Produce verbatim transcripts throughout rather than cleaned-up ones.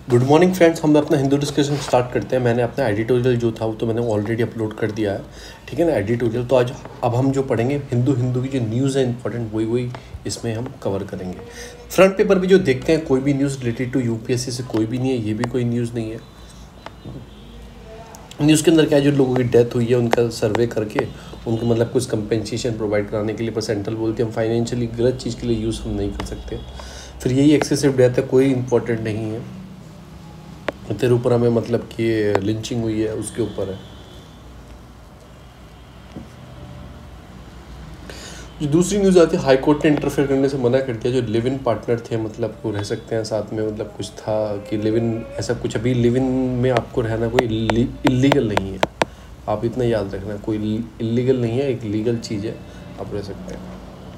Good morning friends. हम अपना Hindu discussion start करते हैं। मैंने अपना एडिटोरियल जो था वो तो मैंने ऑलरेडी अपलोड कर दिया है, ठीक है ना, एडिटोरियल। तो आज अब हम जो पढ़ेंगे हिंदू हिंदू की जो न्यूज़ है इंपॉर्टेंट, वही वही इसमें हम कवर करेंगे। फ्रंट पेपर भी जो देखते हैं कोई भी न्यूज़ रिलेटेड टू यूपीएससी से कोई भी नहीं है, ये भी कोई न्यूज़ नहीं है। न्यूज़ के अंदर क्या है, जो लोगों की डेथ हुई है उनका सर्वे करके उनको मतलब कुछ कंपेंसेशन प्रोवाइड कराने के लिए, पर सेंट्रल बोलती है हम फाइनेंशियली गलत चीज़ के लिए यूज़ हम नहीं कर सकते। फिर यही एक्सेसिव डेथ है, कोई इंपॉर्टेंट नहीं है। तेरे ऊपर हमें मतलब कि लिंचिंग हुई है उसके ऊपर है। जो दूसरी न्यूज़ आती है, हाई कोर्ट ने इंटरफेयर करने से मना कर दिया। जो लिव इन पार्टनर थे, मतलब वो रह सकते हैं साथ में, मतलब कुछ था कि लिव इन ऐसा कुछ, अभी लिव इन में आपको रहना कोई इलीगल नहीं है, आप इतना याद रखना। कोई इलीगल नहीं है, एक लीगल चीज़ है, आप रह सकते हैं।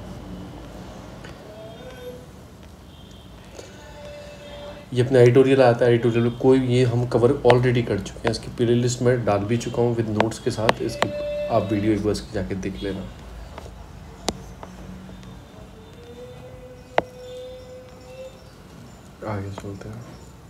ये अपना एडिटोरियल आता है, एडिटोरियल में कोई ये हम कवर ऑलरेडी कर चुके हैं। इसकी प्ले लिस्ट में डाल भी चुका हूँ विद नोट्स के साथ। इसकी आप वीडियो एक बार इसकी जाके देख लेना। आगे चलते हैं।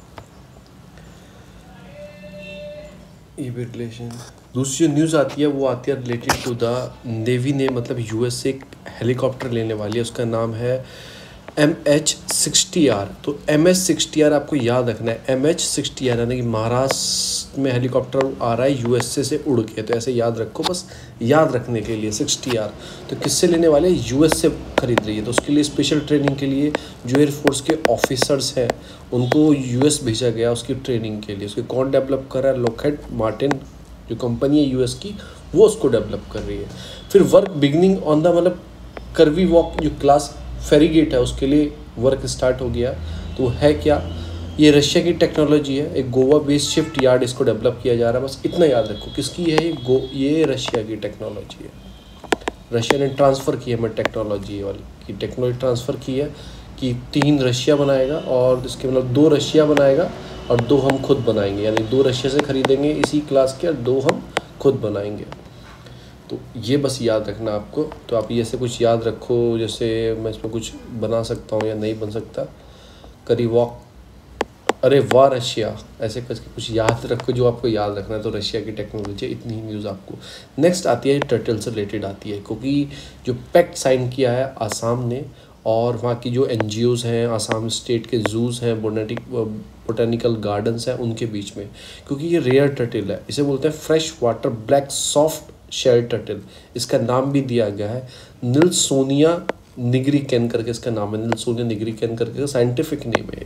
ये भी रिलेशन, दूसरी जो न्यूज़ आती है वो आती है रिलेटेड टू द नेवी ने मतलब यूएस से एक हेलीकॉप्टर लेने वाली है। उसका नाम है एम एच सिक्सटी आर। तो एम एच सिक्सटी आर आपको याद रखना है। एम एच सिक्सटी आर यानी कि महाराष्ट्र में हेलीकॉप्टर आ रहा है यूएसए से उड़ के, तो ऐसे याद रखो, बस याद रखने के लिए सिक्सटी आर। तो किससे लेने वाले, यूएस से खरीद रही है। तो उसके लिए स्पेशल ट्रेनिंग के लिए जो एयरफोर्स के ऑफिसर्स हैं उनको यूएस भेजा गया उसकी ट्रेनिंग के लिए। उसके कौन डेवलप कर रहा है, लॉकहीड मार्टिन जो कंपनी है यूएस की, वो उसको डेवलप कर रही है। फिर वर्क बिगनिंग ऑन द मतलब कर्वी वॉक जो क्लास फेरीगेट है उसके लिए वर्क स्टार्ट हो गया। तो है क्या, ये रशिया की टेक्नोलॉजी है, एक गोवा बेस्ड शिफ्ट यार्ड इसको डेवलप किया जा रहा है। बस इतना याद रखो किसकी है ये, गो ये रशिया की टेक्नोलॉजी है। रशिया ने ट्रांसफ़र की है, मैं टेक्नोलॉजी वाली की टेक्नोलॉजी ट्रांसफ़र की है कि तीन रशिया बनाएगा और इसके मतलब दो रशिया बनाएगा और दो हम खुद बनाएंगे, यानी दो रशिया से खरीदेंगे इसी क्लास के और दो हम खुद बनाएंगे। तो ये बस याद रखना आपको। तो आप ये से कुछ याद रखो, जैसे मैं इसमें कुछ बना सकता हूँ या नहीं बन सकता, करी वॉक, अरे वाह रशिया, ऐसे करके कुछ याद रखो जो आपको याद रखना है। तो रशिया की टेक्नोलॉजी, इतनी ही न्यूज़ आपको। नेक्स्ट आती है टर्टल से रिलेटेड आती है, क्योंकि जो पैक्ट साइन किया है आसाम ने और वहाँ की जो एन जी ओज़ हैं, आसाम स्टेट के जूज़ हैं, बोनेटिक बोटानिकल गार्डन्स हैं, उनके बीच में, क्योंकि ये रेयर टर्टल है। इसे बोलते हैं fresh water black soft shell turtle. इसका नाम भी दिया गया है निल्सोनिया निग्रिकेन करके, इसका नाम है निल्सोनिया निग्रिकेन करके, साइंटिफिक नेम है,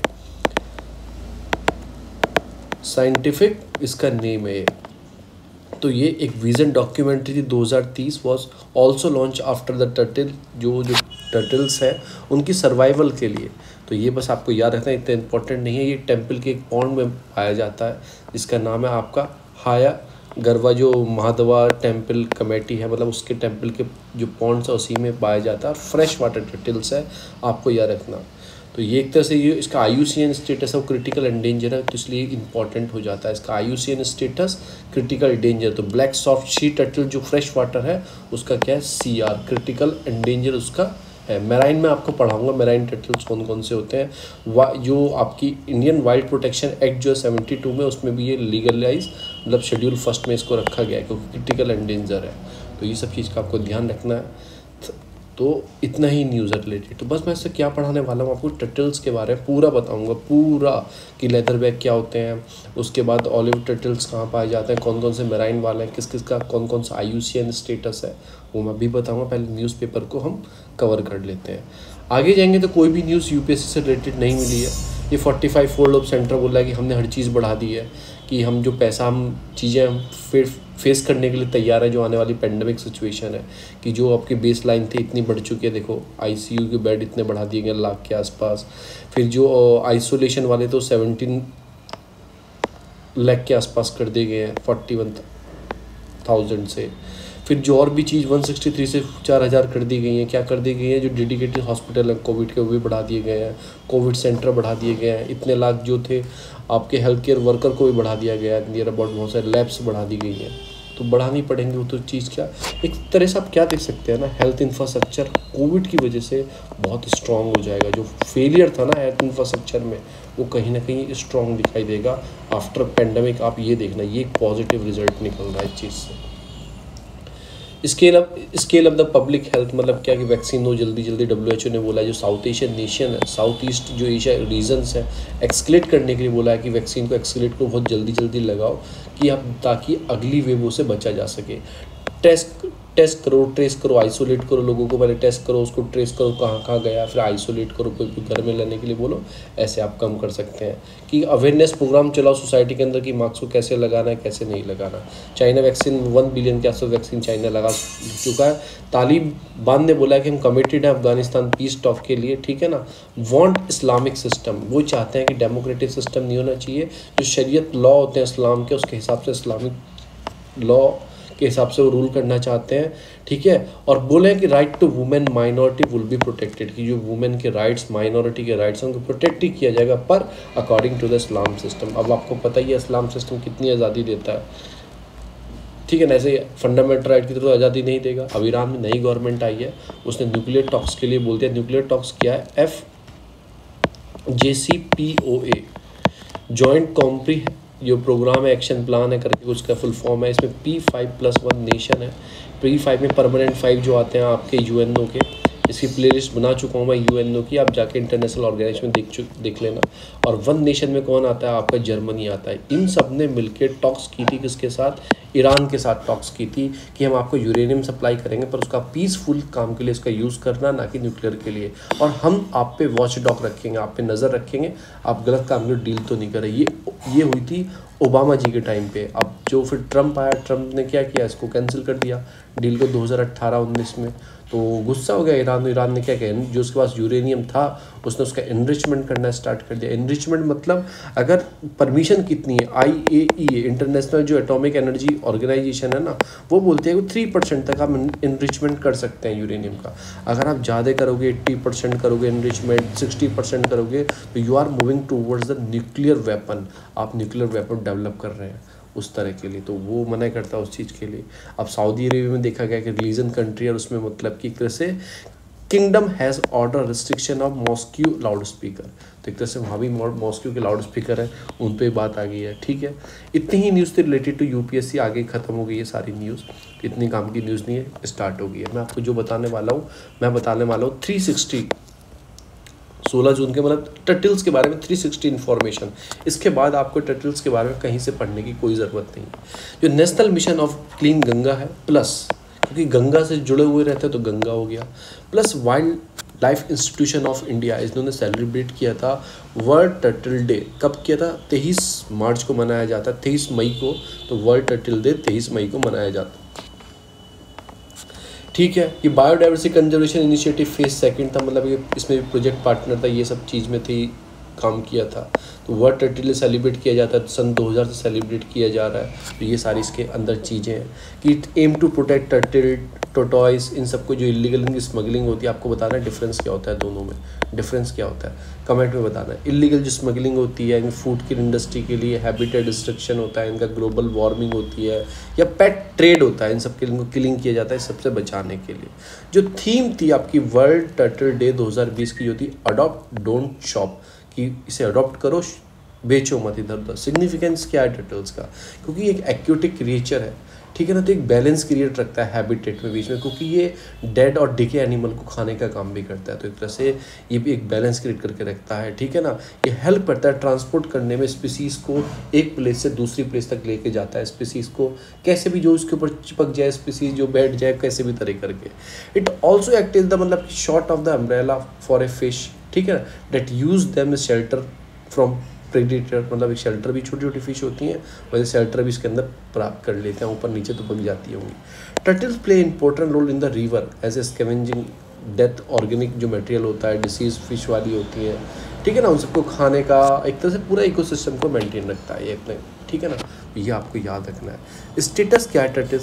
साइंटिफिक इसका नेम है। तो ये एक विजन डॉक्यूमेंट्री थी दो हज़ार तीस, was also launch after the turtle, जो जो टर्टल्स हैं उनकी सर्वाइवल के लिए। तो ये बस आपको याद रखना है, इतना इंपॉर्टेंट नहीं है। ये टेम्पल के एक पॉन्ड में पाया जाता है जिसका नाम है आपका हाया गरवा, जो महादेवा टेम्पल कमेटी है, मतलब उसके टेम्पल के जो पॉन्ड्स है उसी में पाया जाता है। फ्रेश वाटर टर्टल्स है, आपको याद रखना। तो ये एक तरह से ये इसका I U C N status है, वो क्रिटिकल एंडेंजर है, तो इसलिए इंपॉर्टेंट हो जाता है इसका I U C N status critical danger. तो ब्लैक सॉफ्ट सी टर्टल जो फ्रेश वाटर है उसका क्या है, सी आर, क्रिटिकल एंडेंजर उसका है। मेराइन में आपको पढ़ाऊंगा मेराइन टर्टल्स कौन कौन से होते हैं। वा जो आपकी इंडियन वाइल्ड प्रोटेक्शन एक्ट जो है सेवेंटी टू में, उसमें भी ये लीगलाइज मतलब शेड्यूल फर्स्ट में इसको रखा गया है क्योंकि क्रिटिकल एंडेंजर है। तो ये सब चीज़ का आपको ध्यान रखना है। तो इतना ही न्यूज़ है रिलेटेड। तो बस मैं इससे क्या पढ़ाने वाला हूँ आपको, टर्टल्स के बारे में पूरा बताऊंगा, पूरा कि लेदर बैग क्या होते हैं, उसके बाद ऑलिव टर्टल्स कहाँ पाए जाते हैं, कौन कौन से मेराइन वाले हैं, किस किस का कौन कौन सा I U C N status है, वो मैं भी बताऊंगा। पहले न्यूज़पेपर को हम कवर कर लेते हैं। आगे जाएंगे तो कोई भी news U P S C से रिलेटेड नहीं मिली है। ये forty five fold of centre बोला है कि हमने हर चीज़ बढ़ा दी है, कि हम जो पैसा हम चीज़ें हम फिर फेस करने के लिए तैयार है जो आने वाली पेंडेमिक सिचुएशन है, कि जो आपकी बेस लाइन थी इतनी बढ़ चुकी है। देखो आईसीयू के बेड इतने बढ़ा दिए गए लाख के आसपास। फिर जो आइसोलेशन वाले तो सेवनटीन लाख के आसपास कर दिए गए हैं फोर्टी वन थाउजेंड से। फिर जो और भी चीज़ वन सिक्सटी थ्री से चार हज़ार कर दी गई हैं। क्या कर दी गई है, जो डेडिकेटेड हॉस्पिटल है कोविड के वो भी बढ़ा दिए गए हैं, कोविड सेंटर बढ़ा दिए गए हैं। इतने लाख जो थे आपके हेल्थ केयर वर्कर को भी बढ़ा दिया गया है, नियर अबाउट बहुत सारे लैब्स बढ़ा दी गई हैं। तो बढ़ानी पड़ेंगी वो तो चीज़। क्या एक तरह से आप क्या देख सकते हैं ना, हेल्थ इंफ्रास्ट्रक्चर कोविड की वजह से बहुत स्ट्रांग हो जाएगा। जो फेलियर था ना हेल्थ इंफ्रास्ट्रक्चर में, वो कहीं ना कहीं स्ट्रांग दिखाई देगा आफ्टर पेंडेमिक। आप ये देखना, ये एक पॉजिटिव रिजल्ट निकल रहा है इस चीज़ से। Scale up scale up the public health, मतलब क्या कि वैक्सीन हो जल्दी जल्दी। डब्ल्यू एच ओ ने बोला है जो साउथ एशियन नेशन है, साउथ ईस्ट जो एशिया रीजन्स है, एक्सकेलेट करने के लिए बोला है कि वैक्सीन को एक्सकेलेट को बहुत जल्दी जल्दी लगाओ कि आप, ताकि अगली वेव से बचा जा सके। टेस्ट टेस्ट करो, ट्रेस करो, आइसोलेट करो लोगों को, पहले टेस्ट करो, उसको ट्रेस करो कहाँ कहाँ गया, फिर आइसोलेट करो, कोई कोई घर में लेने के लिए बोलो। ऐसे आप कम कर सकते हैं। कि अवेयरनेस प्रोग्राम चलाओ सोसाइटी के अंदर कि मास्क को कैसे लगाना है, कैसे नहीं लगाना। चाइना वैक्सीन वन बिलियन के आसपास वैक्सीन चाइना लगा चुका है। तालिबान ने बोला है कि हम कमिटेड हैं अफगानिस्तान पीस टॉक के लिए, ठीक है ना। वांट इस्लामिक सिस्टम, वो चाहते हैं कि डेमोक्रेटिक सिस्टम नहीं होना चाहिए, जो शरीयत लॉ होते हैं इस्लाम के, उसके हिसाब से इस्लामिक लॉ के हिसाब से वो रूल करना चाहते हैं, ठीक है। और बोले कि right to women minority will be protected, कि जो वुमेन के राइट्स, माइनॉरिटी के राइट्स हैं उनको प्रोटेक्ट ही किया जाएगा, पर according to the Islam system. अब आपको पता ही है इस्लाम सिस्टम कितनी आज़ादी देता है, ठीक है ना। ऐसे फंडामेंटल राइट की तरफ आज़ादी नहीं देगा। अब ईरान में नई गवर्नमेंट आई है, उसने न्यूक्लियर टॉक्स के लिए बोल दिया। न्यूक्लियर टॉक्स क्या है? F J C P O A, joint compre जो प्रोग्राम है, एक्शन प्लान है करके उसका फुल फॉर्म है। इसमें P five plus one nation है। पी फाइव में परमानेंट फाइव जो आते हैं आपके यूएनओ के, इसकी प्लेलिस्ट बना चुका हूँ मैं यूएनओ की, आप जाके इंटरनेशनल ऑर्गेनाइजेशन में देख चुक देख लेना। और वन नेशन में कौन आता है आपका? जर्मनी आता है। इन सब ने मिलकर टॉक्स की थी, किसके साथ? ईरान के साथ टॉक्स की थी कि हम आपको यूरेनियम सप्लाई करेंगे, पर उसका पीसफुल काम के लिए इसका यूज़ करना, ना कि न्यूक्लियर के लिए। और हम आप पे वॉच डॉग रखेंगे, आप पे नज़र रखेंगे, आप गलत काम में डील तो नहीं करें। ये ये हुई थी ओबामा जी के टाइम पे। अब जो फिर ट्रम्प आया, ट्रम्प ने क्या किया? इसको कैंसिल कर दिया डील को दो हज़ार अट्ठारह उन्नीस में। तो गुस्सा हो गया ईरान। ईरान ने क्या किया? जो उसके पास यूरेनियम था उसने उसका एनरिचमेंट करना स्टार्ट कर दिया। एनरिचमेंट मतलब अगर परमिशन कितनी है, I A E A international जो एटॉमिक एनर्जी ऑर्गेनाइजेशन है ना, वो बोलते हैं कि थ्री परसेंट तक आप एनरिचमेंट कर सकते हैं यूरेनियम का। अगर आप ज़्यादा करोगे, एट्टी परसेंट करोगे एनरिचमेंट, सिक्सटी परसेंट करोगे, तो you are moving towards the nuclear weapon. आप न्यूक्लियर वेपन डेवलप कर रहे हैं उस तरह के लिए, तो वो मना करता है उस चीज़ के लिए। अब सऊदी अरेबिया में देखा गया कि रिलीजन कंट्री है, और उसमें मतलब कि एक तरह से kingdom has order restriction of mosque loud speaker. तो एक तरह से वहाँ भी मॉस्क्यू के लाउड स्पीकर है, उन पर बात आ गई है, ठीक है। इतनी ही न्यूज़ थी रिलेटेड टू यूपीएससी। आगे ख़त्म हो गई है सारी न्यूज़, इतनी काम की न्यूज़ नहीं है, स्टार्ट हो गई है। मैं आपको जो बताने वाला हूँ, मैं बताने वाला हूँ थ्री सिक्सटी सोलह जून के, मतलब टर्टल्स के बारे में थ्री सिक्सटी इन्फॉर्मेशन। इसके बाद आपको टर्टल्स के बारे में कहीं से पढ़ने की कोई ज़रूरत नहीं है। जो national mission of clean Ganga है, प्लस क्योंकि गंगा से जुड़े हुए रहते हैं तो गंगा हो गया, plus wild life institution of India, इन्होंने सेलिब्रेट किया था वर्ल्ड टर्टल डे। कब किया था? तेईस मार्च को मनाया जाता है, तेईस मई को। तो वर्ल्ड टर्टल डे तेईस मई को मनाया जाता है, ठीक है। ये biodiversity conservation initiative phase second था, मतलब ये इसमें प्रोजेक्ट पार्टनर था, ये सब चीज़ में थी, काम किया था। तो वर्ल्ड टर्टल डे सेलिब्रेट किया जाता है, सन दो हज़ार से सेलिब्रेट किया जा रहा है। तो ये सारी इसके अंदर चीज़ें हैं कि aim to protect turtle, tortoise, इन सबको जो इलीगल इनकी स्मगलिंग होती है, आपको बताना है डिफरेंस क्या होता है दोनों में, डिफरेंस क्या होता है कमेंट में बताना है। इलीगल जो स्मगलिंग होती है फूड की इंडस्ट्री के लिए, हैबिटेट डिस्ट्रक्शन होता है इनका, ग्लोबल वार्मिंग होती है, या पेट ट्रेड होता है, इन सब के इनको किलिंग किया जाता है सबसे बचाने के लिए। जो थीम थी आपकी वर्ल्ड टर्टल डे दो हज़ार बीस की, जो थी अडॉप्ट डोंट शॉप, कि इसे अडॉप्ट करो, बेचो मत इधर उधर। सिग्निफिकेंस क्या है टर्टल्स का? क्योंकि एक एक्वेटिक क्रिएचर है, ठीक है ना, तो एक बैलेंस क्रिएट रखता है हैबिटेट में बीच में, क्योंकि ये डेड और डिके एनिमल को खाने का काम भी करता है। तो एक तरह से ये भी एक बैलेंस क्रिएट करके रखता है, ठीक है ना। ये हेल्प करता है ट्रांसपोर्ट करने में, स्पीसीज़ को एक प्लेस से दूसरी प्लेस तक लेके जाता है, स्पीसीज़ को कैसे भी जो उसके ऊपर चिपक जाए, स्पीसीज़ जो बैठ जाए कैसे भी तरह करके। It also act is the मतलब short of the umbrella for a fish, ठीक है ना, that use them shelter from predator, मतलब एक शेल्टर भी, छोटी छोटी फिश होती हैं वैसे शेल्टर भी इसके अंदर प्राप्त कर लेते हैं, ऊपर नीचे तो बन जाती होंगी। Turtles play important role in the river as a scavenging death organic जो मटेरियल होता है, डिसीज फिश वाली होती है, ठीक है ना, उन सबको खाने का एक तरह से पूरा इकोसिस्टम को मेंटेन रखता है ये अपने, ठीक है ना। ये आपको याद रखना है। स्टेटस क्या है टर्टल्स?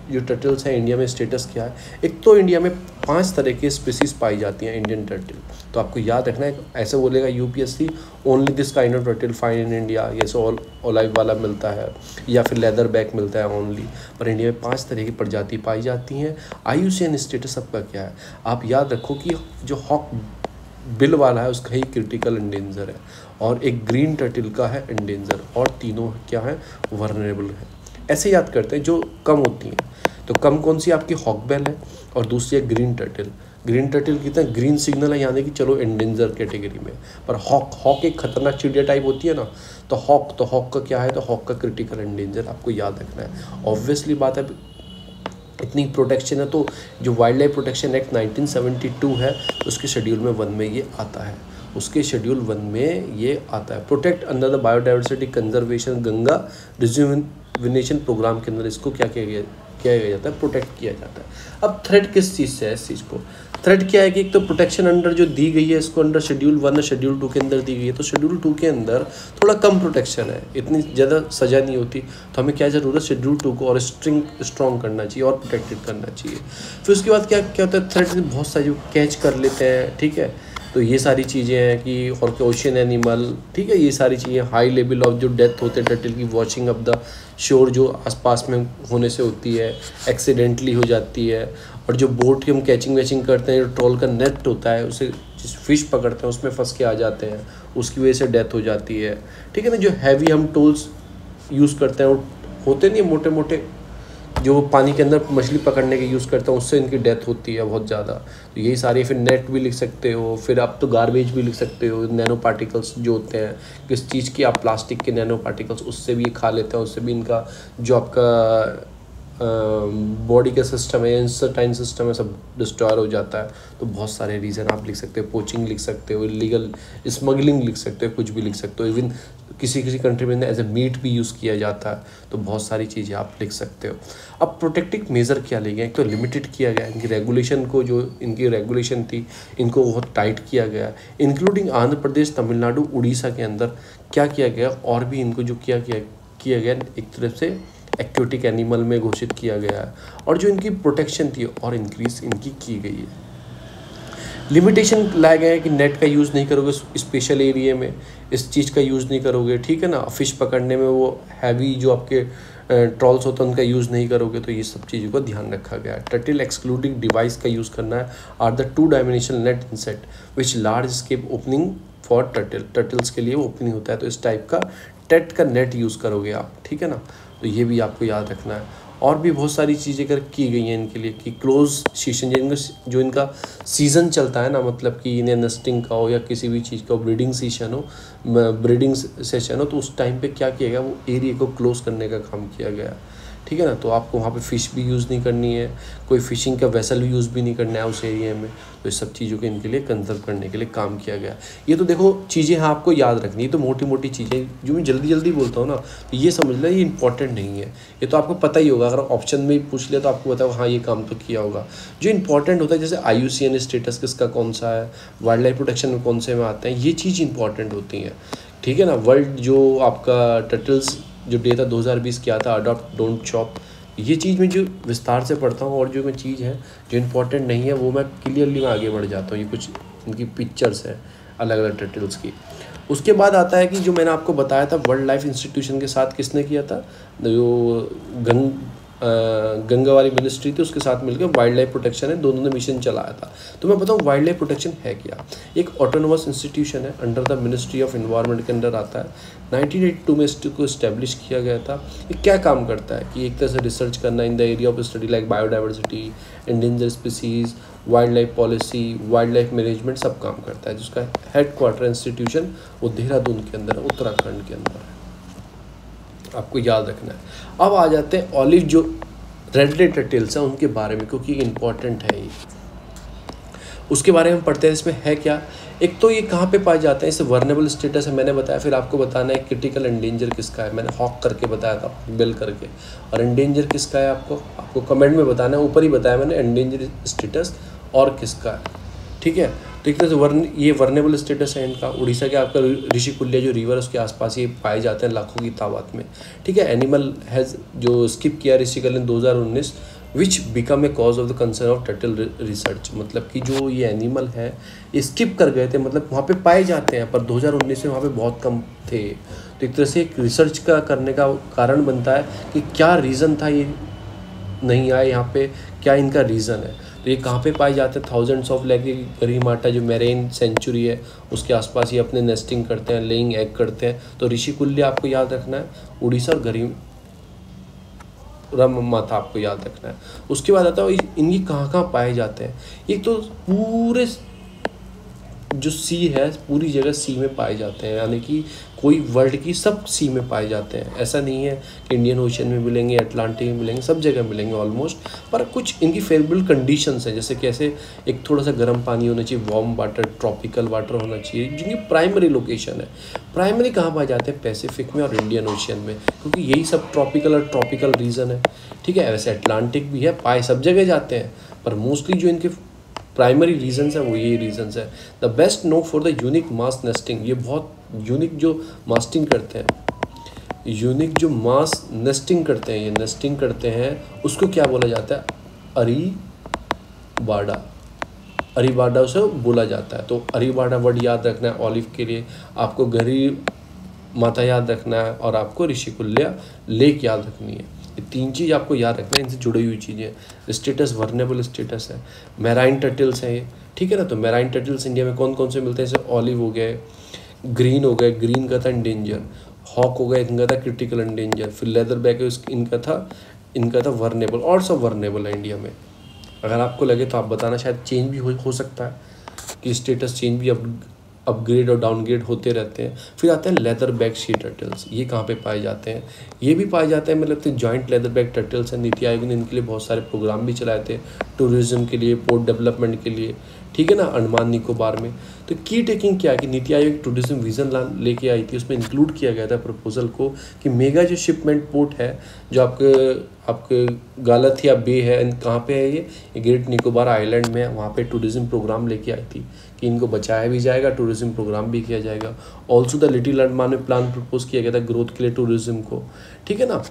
जो टर्टल्स हैं इंडिया में स्टेटस क्या है। एक तो इंडिया में पांच तरह के स्पीसीज पाई जाती हैं इंडियन टर्टल, तो आपको याद रखना है। ऐसे बोलेगा UPSC only this kind of turtle find in India, जैसे ऑल ओलाइव वाला मिलता है या फिर लेदर बैक मिलता है ओनली, पर इंडिया में पांच तरह की प्रजाति पाई जाती हैं। I U C N status आपका क्या है, आप याद रखो कि जो हॉक बिल वाला है उसका ही क्रिटिकल इंडेंजर है, और एक ग्रीन टर्टल का है इंडेंजर, और तीनों क्या है वर्नरेबल है। ऐसे याद करते हैं जो कम होती हैं, तो कम कौन सी आपकी हॉकबेल है और दूसरी है ग्रीन टर्टल। ग्रीन टर्टल कितना ग्रीन सिग्नल है, यानी कि चलो इंडेंजर कैटेगरी में। पर हॉक हॉक एक खतरनाक चिड़िया टाइप होती है ना, तो हॉक तो हॉक का क्या है, तो हॉक का क्रिटिकल इंडेंजर आपको याद रखना है। ऑब्वियसली बात है, इतनी प्रोटेक्शन है, तो जो wild life protection act nineteen seventy two है उसके शेड्यूल में वन में ये आता है, उसके शेड्यूल वन में ये आता है। Protect under the biodiversity conservation Ganga rejuvenation programme के अंदर इसको क्या किया गया किया जाता है, प्रोटेक्ट किया जाता है। अब थ्रेट किस चीज़ से है, इस चीज़ को थ्रेट क्या है कि एक तो प्रोटेक्शन अंडर जो दी गई है इसको अंडर शेड्यूल वन और शेड्यूल टू के अंदर दी गई है, तो शेड्यूल टू के अंदर थोड़ा कम प्रोटेक्शन है, इतनी ज़्यादा सज़ा नहीं होती, तो हमें क्या ज़रूरत शेड्यूल टू को और स्ट्रिंग स्ट्रॉन्ग करना चाहिए और प्रोटेक्टेड करना चाहिए। फिर उसके बाद क्या क्या होता है, थ्रेट बहुत सारी जो कैच कर लेते हैं, ठीक है, तो ये सारी चीज़ें हैं कि और के ओशन एनिमल, ठीक है, ये सारी चीज़ें। हाई लेवल ऑफ जो डेथ होते हैं टर्टल की, वॉचिंग ऑफ द शोर जो आसपास में होने से होती है, एक्सीडेंटली हो जाती है। और जो बोट की हम कैचिंग वैचिंग करते हैं, जो ट्रोल का नेट होता है उसे जिस फिश पकड़ते हैं उसमें फंस के आ जाते हैं, उसकी वजह से डेथ हो जाती है, ठीक है ना। जो हैवी हम टूल्स यूज़ करते हैं, वो होते नहीं मोटे मोटे जो पानी के अंदर मछली पकड़ने के यूज़ करते हैं, उससे इनकी डेथ होती है बहुत ज़्यादा। तो यही सारी, फिर नेट भी लिख सकते हो, फिर आप तो गार्बेज भी लिख सकते हो, नैनो पार्टिकल्स जो होते हैं, किस चीज़ की, आप प्लास्टिक के नैनो पार्टिकल्स, उससे भी ये खा लेते हैं, उससे भी इनका जो आपका बॉडी का सिस्टम है, इंसर्टाइन सिस्टम है, सब डिस्ट्रॉय हो जाता है। तो बहुत सारे रीज़न आप लिख सकते हो, पोचिंग लिख सकते हो, इलीगल स्मगलिंग लिख सकते हो, कुछ भी लिख सकते हो। इवन किसी किसी कंट्री में एज ए मीट भी यूज़ किया जाता है, तो बहुत सारी चीज़ें आप लिख सकते हो। अब प्रोटेक्टिव मेज़र क्या ले गए, एक तो लिमिटेड किया गया इनकी रेगुलेशन को, जो इनकी रेगुलेशन थी इनको बहुत टाइट किया गया, इंक्लूडिंग आंध्र प्रदेश, तमिलनाडु, उड़ीसा के अंदर क्या किया गया, और भी इनको जो किया गया किया गया एक तरफ से एक्वेटिक एनिमल में घोषित किया गया है, और जो इनकी प्रोटेक्शन थी और इंक्रीज इनकी की गई है। लिमिटेशन लाया गया है कि नेट का यूज़ नहीं करोगे स्पेशल एरिया में, इस चीज़ का यूज़ नहीं करोगे, ठीक है ना। फिश पकड़ने में वो हैवी जो आपके ट्रॉल्स होते हैं उनका यूज़ नहीं करोगे, तो ये सब चीज़ों का ध्यान रखा गया है। टर्टल एक्सक्लूडिंग डिवाइस का यूज़ करना है are the two dimensional net inset which large escape opening for turtle, turtles के लिए ओपनिंग होता है, तो इस टाइप का टेट का नेट यूज़ करोगे आप, ठीक है ना। तो ये भी आपको याद रखना है। और भी बहुत सारी चीज़ें कर की गई हैं इनके लिए कि क्लोज सीजन, जो इनका सीज़न चलता है ना, मतलब कि इन्हें नेस्टिंग का हो या किसी भी चीज़ का ब्रीडिंग सीजन हो, ब्रीडिंग सेशन हो, तो उस टाइम पे क्या किया गया, वो एरिया को क्लोज करने का काम किया गया, ठीक है ना। तो आपको वहाँ पे फ़िश भी यूज़ नहीं करनी है, कोई फिशिंग का वेसल भी यूज़ भी नहीं करना है उस एरिया में, तो इस सब चीज़ों के इनके लिए कंजर्व करने के लिए काम किया गया। ये तो देखो चीज़ें हाँ आपको याद रखनी है, तो मोटी मोटी चीज़ें जो मैं जल्दी जल्दी बोलता हूँ ना, तो ये समझ लें ये इंपॉर्टेंट नहीं है, ये तो आपको पता ही होगा, अगर ऑप्शन में पूछ लिया तो आपको बताओ हाँ ये काम तो किया होगा। जो इंपॉर्टेंट होता है जैसे I U C N status किसका कौन सा है, वाइल्ड लाइफ प्रोटेक्शन में कौन से में आते हैं, ये चीज़ इंपॉर्टेंट होती हैं, ठीक है ना। वर्ल्ड जो आपका टर्टल्स जो डे था दो हज़ार बीस किया था, अडॉप्ट डोंट चॉप, ये चीज़ मैं जो विस्तार से पढ़ता हूँ, और जो मैं चीज़ है जो इंपॉर्टेंट नहीं है वो मैं क्लियरली मैं आगे बढ़ जाता हूँ। ये कुछ इनकी पिक्चर्स है अलग अलग टर्टल्स की। उसके बाद आता है कि जो मैंने आपको बताया था वर्ल्ड लाइफ इंस्टीट्यूशन के साथ किसने किया था, जो गंग गंगा वाली मिनिस्ट्री थी उसके साथ मिलकर वाइल्ड लाइफ प्रोटेक्शन है, दोनों ने मिशन चलाया था। तो मैं बताऊँ वाइल्ड लाइफ प्रोटेक्शन है क्या, एक ऑटोनोमस इंस्टीट्यूशन है, under the ministry of environment के अंदर आता है। नाइनटीन एटी टू में इसको इस्टेब्लिश किया गया था। ये क्या काम करता है कि एक तरह से रिसर्च करना in the area of study like biodiversity, endanger species, wild life policy, wild life management, सब काम करता है। जिसका हेड क्वार्टर इंस्टीट्यूशन वो देहरादून के अंदर है, उत्तराखंड के अंदर है, आपको याद रखना है। अब आ जाते हैं ऑलिव जो रेड रेड टर्टल्स हैं उनके बारे में, क्योंकि इंपॉर्टेंट है ये, उसके बारे में पढ़ते हैं। इसमें है क्या, एक तो ये कहाँ पे पाए जाते हैं, इसे वर्नेबल स्टेटस है मैंने बताया, फिर आपको बताना है क्रिटिकल एंडेंजर किसका है, मैंने हॉक करके बताया था, बेल करके, और एंडेंजर किसका है आपको आपको कमेंट में बताना है, ऊपर ही बताया मैंने एंडेंजर स्टेटस और किसका है, ठीक है। तो एक तरह से वर्न ये वर्नेबल स्टेटस है इनका। उड़ीसा के आपका ऋषिकुल्या जो रिवर उसके आसपास ये पाए जाते हैं लाखों की तादाद में, ठीक है। एनिमल हैज़ जो स्किप किया ऋषिकुल्या दो हज़ार उन्नीस which become a cause of the concern of turtle research. मतलब कि जो ये एनिमल है ये स्किप कर गए थे, मतलब वहाँ पे पाए जाते हैं पर दो हज़ार उन्नीस में वहाँ पे बहुत कम थे। तो एक तरह से एक रिसर्च का करने का कारण बनता है कि क्या रीज़न था ये नहीं आए यहाँ पे, क्या इनका रीज़न है। तो ये कहाँ पे पाए जाते हैं, थाउजेंड्स ऑफ लेक गरीमाटा जो मेरीन सेंचुरी है उसके आसपास ये अपने नेस्टिंग करते हैं, लेइंग एग करते हैं। तो ऋषिकुल्य आपको याद रखना है, उड़ीसा और गरीम रम माथा आपको याद रखना है। उसके बाद आता है इनकी कहाँ कहाँ पाए जाते हैं। एक तो पूरे जो सी है पूरी जगह सी में पाए जाते हैं, यानी कि कोई वर्ल्ड की सब सी में पाए जाते हैं। ऐसा नहीं है कि इंडियन ओशन में मिलेंगे, अटलांटिक में मिलेंगे, सब जगह मिलेंगे ऑलमोस्ट। पर कुछ इनकी फेवरेबल कंडीशंस हैं, जैसे कैसे एक थोड़ा सा गर्म पानी होना चाहिए, वार्म वाटर, ट्रॉपिकल वाटर होना चाहिए, जिनकी प्राइमरी लोकेशन है। प्राइमरी कहाँ पाए जाते हैं, पैसिफिक में और इंडियन ओशियन में, क्योंकि यही सब ट्रॉपिकल और ट्रॉपिकल रीजन है। ठीक है, वैसे अटलांटिक भी है, पाए सब जगह जाते हैं, पर मोस्टली जो इनके प्राइमरी रीजंस है वो यही रीजंस है। The best known for the unique mass nesting, ये बहुत यूनिक जो मास्टिंग करते हैं, यूनिक जो मास नेस्टिंग करते हैं, ये नेस्टिंग करते हैं उसको क्या बोला जाता है, अरीबाडा, अरीबाडा उसे बोला जाता है। तो अरीबाडा वर्ड याद रखना है ऑलिव के लिए, आपको गरी माता याद रखना है और आपको ऋषिकुल्या लेक याद रखनी है। ये तीन चीज़ आपको याद रखना है, इनसे जुड़ी हुई चीज़ें। स्टेटस वर्नेबल स्टेटस है, मैराइन टर्टल्स हैं ये, ठीक है ना। तो मैराइन टर्टल्स इंडिया में कौन कौन से मिलते हैं, जैसे ऑलिव हो गए, ग्रीन हो गए, ग्रीन का था इंडेंजर, हॉक हो गया, इनका था क्रिटिकल इंडेंजर, फिर लेदर बैक इनका था इनका था वर्नेबल, और सब वर्नेबल है इंडिया में। अगर आपको लगे तो आप बताना, शायद चेंज भी हो, हो सकता है कि स्टेटस चेंज भी अप अपग्रेड और डाउनग्रेड होते रहते हैं। फिर आते हैं लेदर बैक सी टर्टल्स, ये कहाँ पे पाए जाते हैं, ये भी पाए जाते हैं मतलब तो जॉइंट लेदर बैक टर्टल्स हैं। नीति आयोग ने इनके लिए बहुत सारे प्रोग्राम भी चलाए थे, टूरिज्म के लिए, पोर्ट डेवलपमेंट के लिए, ठीक है ना, अंडमान निकोबार में। तो की टेकिंग क्या है कि नीति आयोग टूरिज्म विजन लेके आई थी, उसमें इंक्लूड किया गया था प्रपोजल को कि मेगा जो शिपमेंट पोर्ट है जो आपके आपके गालथिया बे है, कहाँ पे है ये ये ग्रेट निकोबार आइलैंड में है, वहाँ पे टूरिज्म प्रोग्राम लेके आई थी कि इनको बचाया भी जाएगा, टूरिज्म प्रोग्राम भी किया जाएगा। ऑल्सो द लिटिल अंडमान में प्लान प्रपोज किया गया था ग्रोथ के लिए टूरिज्म को, ठीक है ना।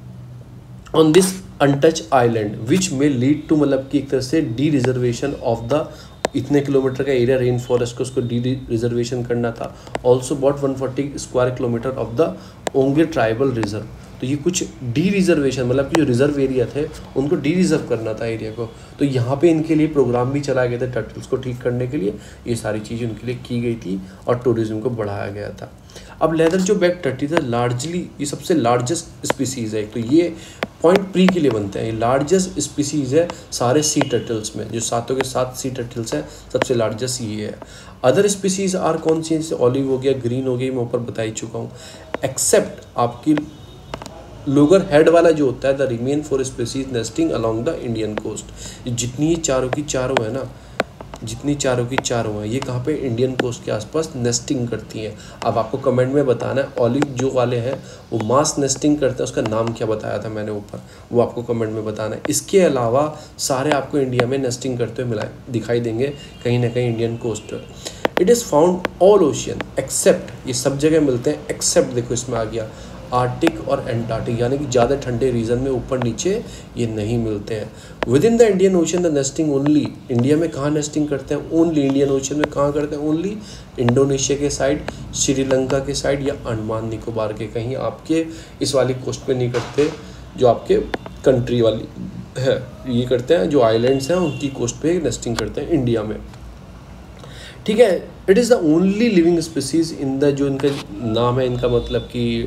On this untouch island which may lead to, मतलब कि एक तरह से डी रिजर्वेशन ऑफ द इतने किलोमीटर का एरिया रेन फॉरेस्ट को उसको डी रिजर्वेशन करना था। Also about one forty square kilometre of the Onge tribal reserve. तो ये कुछ डी रिजर्वेशन मतलब कि जो रिजर्व एरिया थे उनको डी रिजर्व करना था एरिया को। तो यहाँ पे इनके लिए प्रोग्राम भी चलाए गए थे टर्टल्स को ठीक करने के लिए, ये सारी चीज़ें उनके लिए की गई थी और टूरिज्म को बढ़ाया गया था। अब लेदर जो बैक टर्टल है लार्जली ये सबसे लार्जेस्ट स्पीसीज़ है, तो ये पॉइंट प्री के लिए बनते हैं। ये लार्जेस्ट स्पीसीज़ है सारे सी टर्टल्स में, जो सातों के सात सी टर्टल्स हैं सबसे लार्जेस्ट ये है। अदर स्पीसीज़ आर कौन सी, जैसे ऑलिव हो गया, ग्रीन हो गई, मैं ऊपर बता ही चुका हूँ। एक्सेप्ट आपकी लोअर हेड वाला जो होता है the remain four species nesting along the Indian coast. जितनी चारों की चारों है ना, जितनी चारों की चारों हैं ये कहाँ पे, इंडियन कोस्ट के आसपास नेस्टिंग करती हैं। अब आपको कमेंट में बताना है ऑलिव जो वाले हैं वो मास नेस्टिंग करते हैं, उसका नाम क्या बताया था मैंने ऊपर, वो आपको कमेंट में बताना है। इसके अलावा सारे आपको इंडिया में नेस्टिंग करते हुए मिलाए दिखाई देंगे कहीं ना कहीं Indian coast. It is found all ocean except, ये सब जगह मिलते हैं एक्सेप्ट, देखो इसमें आ गया आर्टिक और एंटार्क्टिक, यानी कि ज़्यादा ठंडे रीजन में ऊपर नीचे ये नहीं मिलते हैं। With in the Indian ocean the nesting only, India में कहाँ नेस्टिंग करते हैं, ओनली इंडियन ओशन में कहाँ करते हैं, ओनली इंडोनेशिया के साइड, श्रीलंका के साइड या अंडमान निकोबार के, कहीं आपके इस वाली कोस्ट पे नहीं करते जो आपके कंट्री वाली है, ये करते हैं जो आइलैंड्स हैं उनकी कोस्ट पे नेस्टिंग करते हैं इंडिया में, ठीक है। It is the only living species in the, जो इनका नाम है इनका मतलब कि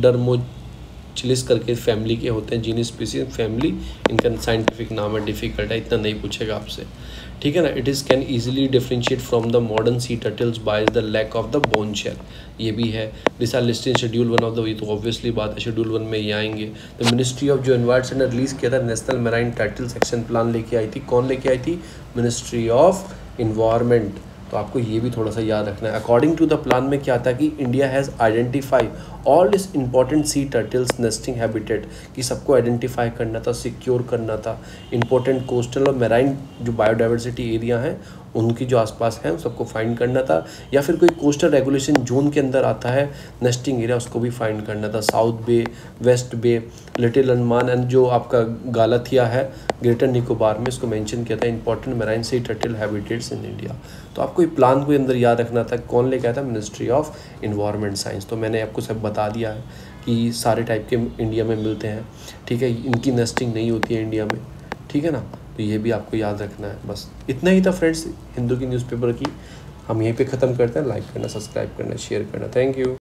डर्मोचिलिस करके फैमिली के होते हैं, जीनस स्पीसीज फैमिली, इनका साइंटिफिक नाम है, डिफिकल्ट है, इतना नहीं पूछेगा आपसे, ठीक है ना। It is can easily differentiate from the modern sea turtles by the lack of the bone shell, ये भी है। This are listed schedule one of the, ये तो ऑब्वियसली बात है शेड्यूल वन में ये आएंगे। द मिनिस्ट्री ऑफ जो एनवायरमेंट ने रिलीज़ किया था national marine turtles action plan लेके आई थी, कौन लेके आई थी, मिनिस्ट्री ऑफ इन्वायरमेंट। तो आपको ये भी थोड़ा सा याद रखना है। अकॉर्डिंग टू द प्लान में क्या था कि इंडिया हैज़ आइडेंटिफाई ऑल इस important sea turtles nesting habitat कि सबको आइडेंटिफाई करना था, सिक्योर करना था। इंपॉर्टेंट कोस्टल और मेराइन जो बायोडाइवर्सिटी एरिया हैं उनकी जो आसपास है सबको फाइंड करना था, या फिर कोई कोस्टल रेगुलेशन जोन के अंदर आता है नेस्टिंग एरिया उसको भी फाइंड करना था। South bay, west bay, little Andaman and जो आपका गालाथिया है ग्रेटर निकोबार में, इसको मेंशन किया था important marine sea turtle habitats in India. तो आपको ये प्लान को अंदर याद रखना था। कौन लेके आया था? Ministry of environment science. तो मैंने आपको सब बता दिया है कि सारे टाइप के इंडिया में मिलते हैं, ठीक है। इनकी नेस्टिंग नहीं होती है इंडिया में, ठीक है ना। तो ये भी आपको याद रखना है। बस इतना ही था फ्रेंड्स हिंदू की न्यूज़पेपर की। हम यहीं पे ख़त्म करते हैं। लाइक करना, सब्सक्राइब करना, शेयर करना। Thank you.